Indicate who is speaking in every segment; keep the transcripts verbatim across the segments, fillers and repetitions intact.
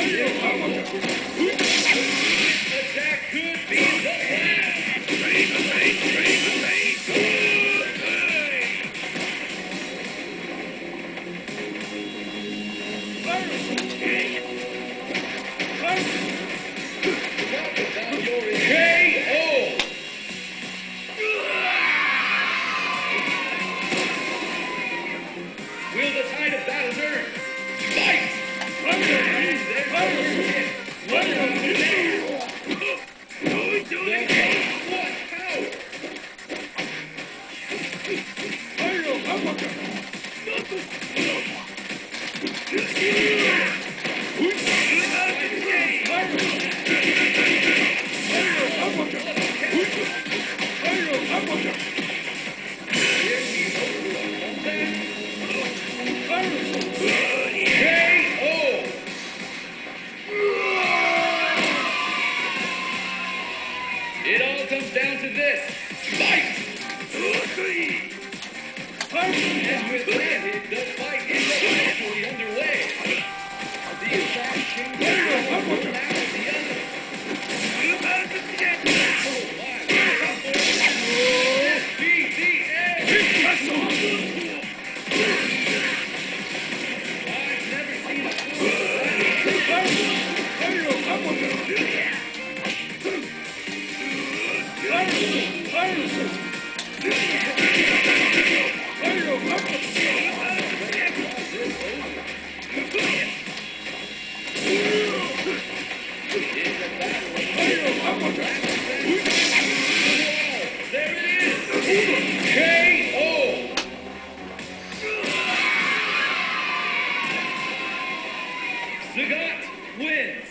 Speaker 1: Attack could be the plan. Train, train, train, train, K O. Will the tide of battle turn? Fight! And there's the hit. What power? It all comes down to this. Fight! And with that hit, the fight is officially underway. The attack changes from one half to the other. This be the end. I've never seen a There it is! K O! Sagat wins!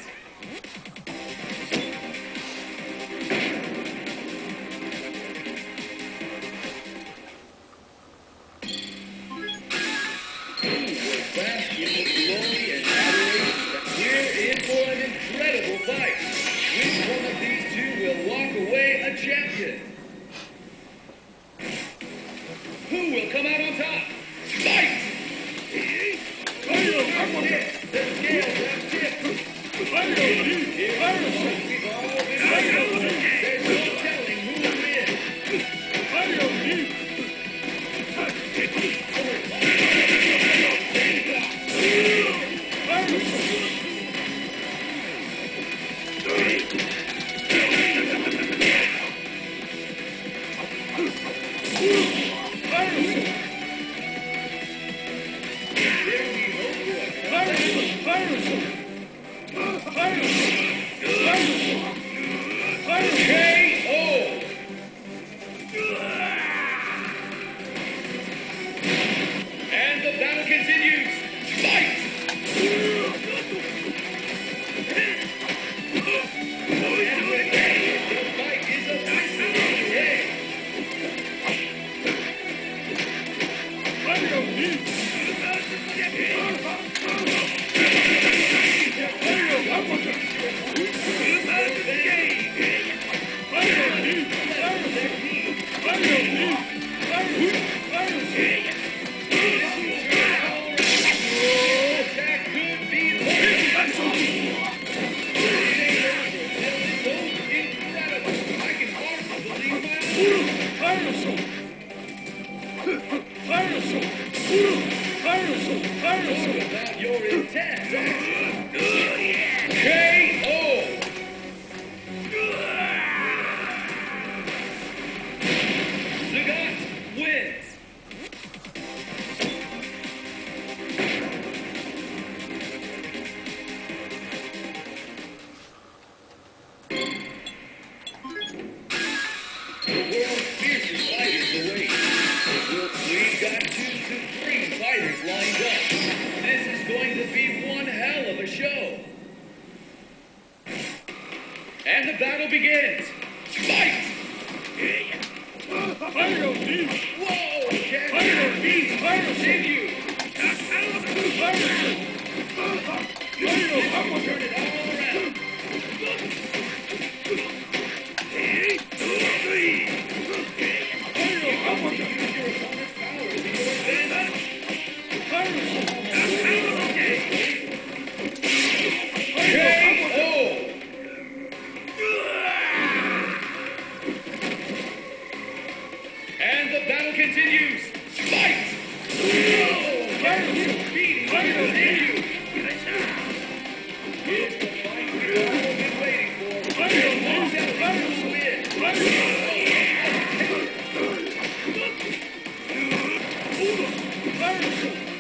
Speaker 1: Bask in the glory and adoration. We're in for an incredible fight. Which one of these two will walk away a champion? Who will come out on top? Fight! The scales have tipped. We've all been waiting. There's no telling who will win. K O! And the battle continues. Fight! And with that, the fight is officially underway. Attack could be the incredible. I can hardly believe my eyes. About your intent. K O. Sagat wins. The world's fiercest fighters await. We've got two supreme fighters lined up. This is going to be one hell of a show. And the battle begins. Fight! Whoa! Can't continue. Turn it all around. Use your opponent's power to your advantage. Here's the fight we've all been waiting for. Watch out, he will win.